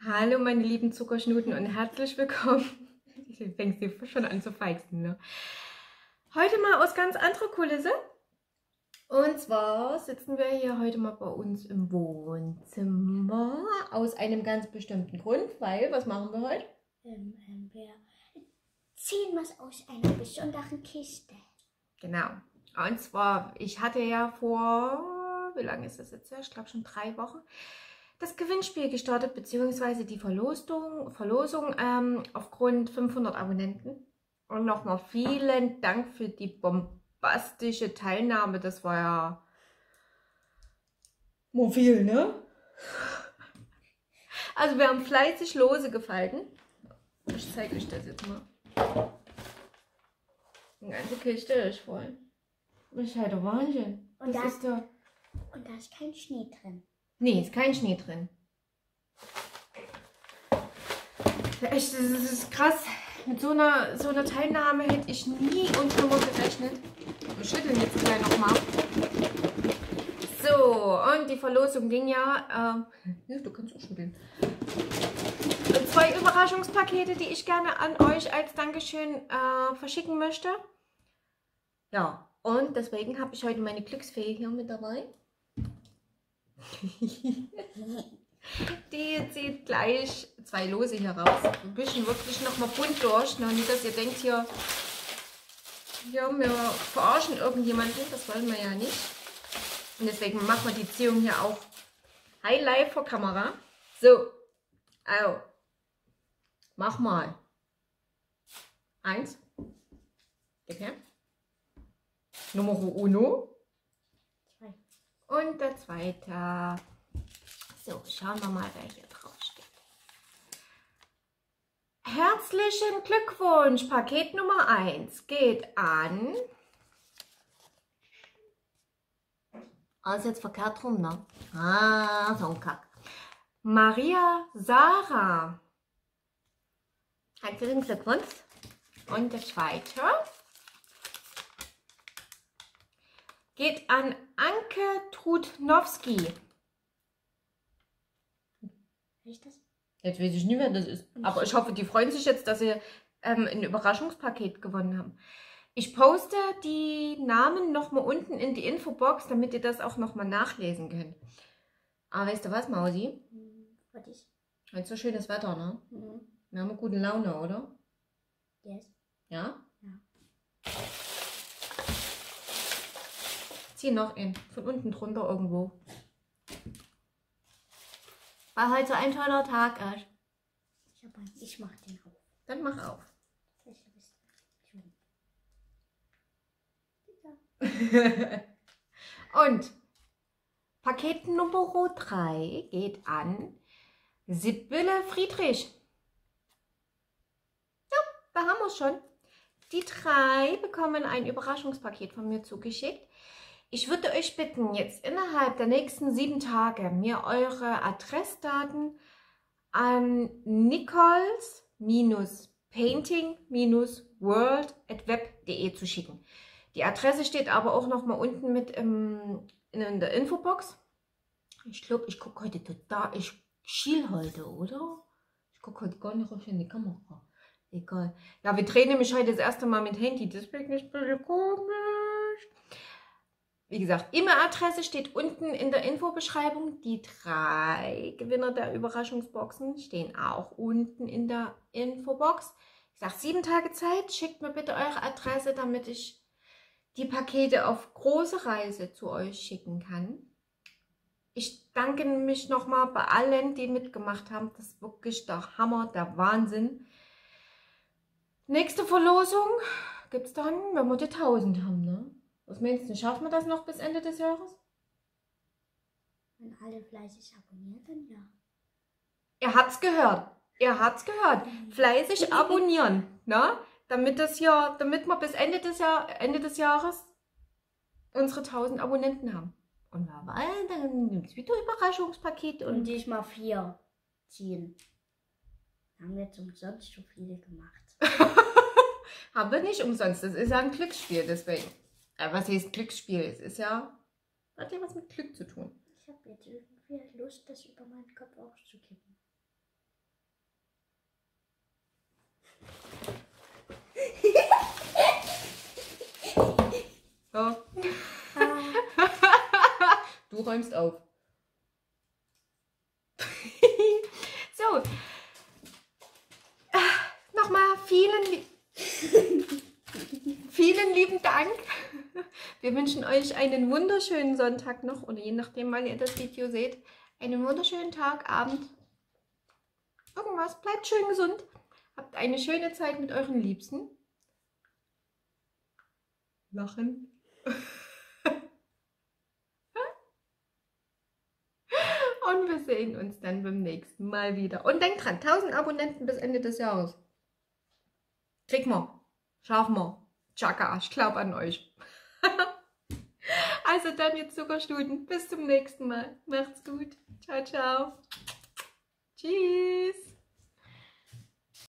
Hallo meine lieben Zuckerschnuten und herzlich willkommen. Du fängst dir schon an zu feixen, ne? Heute mal aus ganz anderer Kulisse. Und zwar sitzen wir hier heute mal bei uns im Wohnzimmer. Aus einem ganz bestimmten Grund, weil, was machen wir heute? Wir ziehen was aus einer besonderen Kiste. Genau. Und zwar, ich hatte ja vor, wie lange ist das jetzt her? Ich glaube schon 3 Wochen. Das Gewinnspiel gestartet, beziehungsweise die Verlosung aufgrund 500 Abonnenten. Und nochmal vielen Dank für die bombastische Teilnahme. Das war ja mal viel, ne? Also wir haben fleißig Lose gefalten. Ich zeige euch das jetzt mal. Die ganze Kiste ist voll. Das ist halt der Wahnsinn. Und Das ist der... Und da ist kein Schnee drin. Nee, ist kein Schnee drin. Echt, das ist krass. Mit so einer Teilnahme hätte ich nie und nimmer gerechnet. Wir schütteln jetzt gleich nochmal. So, und die Verlosung ging ja, du kannst auch schütteln. 2 Überraschungspakete, die ich gerne an euch als Dankeschön verschicken möchte. Ja, und deswegen habe ich heute meine Glücksfee hier mit dabei. Die zieht gleich 2 Lose hier raus. Wir mischen wirklich nochmal bunt durch. Noch nicht, dass ihr denkt, hier wir verarschen irgendjemanden. Das wollen wir ja nicht. Und deswegen machen wir die Ziehung hier auch Highlight vor Kamera. So, also, mach mal. 1. Gib her. Nummer 1. 2. Und der zweite. So, schauen wir mal, wer hier drauf steht. Herzlichen Glückwunsch! Paket Nummer 1 geht an. Ist jetzt verkehrt rum, ne? So ein Kack. Maria Sarah. Herzlichen Glückwunsch. Und der zweite geht an Anke Trutnowski. Ist das? Jetzt weiß ich nicht, wer das ist. Aber ich hoffe, die freuen sich jetzt, dass sie ein Überraschungspaket gewonnen haben. Ich poste die Namen nochmal unten in die Infobox, damit ihr das auch nochmal nachlesen könnt. Aber weißt du was, Mausi? Was ist? Heute ist so schönes Wetter, ne? Mhm. Wir haben eine gute Laune, oder? Yes. Ja? Ja. Zieh noch in. Von unten drunter irgendwo. Weil heute so ein toller Tag ist. Ich mach den auf. Dann mach auf. Und Paket Nummer 3 geht an Sibylle Friedrich. Ja, da haben wir es schon. Die 3 bekommen ein Überraschungspaket von mir zugeschickt. Ich würde euch bitten, jetzt innerhalb der nächsten 7 Tage mir eure Adressdaten an nichols-painting-world@web.de zu schicken. Die Adresse steht aber auch noch mal unten mit in der Infobox. Ich glaube, ich gucke heute total, ich schiel heute, oder? Ich gucke heute gar nicht auf in die Kamera. Egal. Ja, wir drehen nämlich heute das erste Mal mit Handy, deswegen ist ein bisschen komisch. Wie gesagt, E-Mail-Adresse steht unten in der Infobeschreibung. Die 3 Gewinner der Überraschungsboxen stehen auch unten in der Infobox. Ich sage 7 Tage Zeit. Schickt mir bitte eure Adresse, damit ich die Pakete auf große Reise zu euch schicken kann. Ich danke mich nochmal bei allen, die mitgemacht haben. Das ist wirklich der Hammer, der Wahnsinn. Nächste Verlosung gibt es dann, wenn wir die 1000 haben, ne? Was meinst du, schaffen wir das noch bis Ende des Jahres? Wenn alle fleißig abonnieren, dann ja. Ihr habt's gehört. Ihr habt's gehört. Fleißig abonnieren, ne? Damit wir bis Ende des Jahres unsere 1000 Abonnenten haben. Und dann gibt es wieder Überraschungspakete. Und diesmal 4 ziehen. Haben wir jetzt umsonst so viele gemacht. Haben wir nicht umsonst. Das ist ja ein Glücksspiel, deswegen. Was heißt Glücksspiel? Es ist ja, hat ja was mit Glück zu tun. Ich habe jetzt irgendwie Lust, das über meinen Kopf auszukippen. Du räumst auf. So. Nochmal vielen lieben Dank. Wir wünschen euch einen wunderschönen Sonntag noch oder je nachdem, wann ihr das Video seht. Einen wunderschönen Tag, Abend. Irgendwas. Bleibt schön gesund. Habt eine schöne Zeit mit euren Liebsten. Lachen. Und wir sehen uns dann beim nächsten Mal wieder. Und denkt dran, 1000 Abonnenten bis Ende des Jahres. Kriegen wir. Schaffen wir. Tschakka, ich glaube an euch. Also dann jetzt Zuckerstuden. Bis zum nächsten Mal. Macht's gut. Ciao, ciao.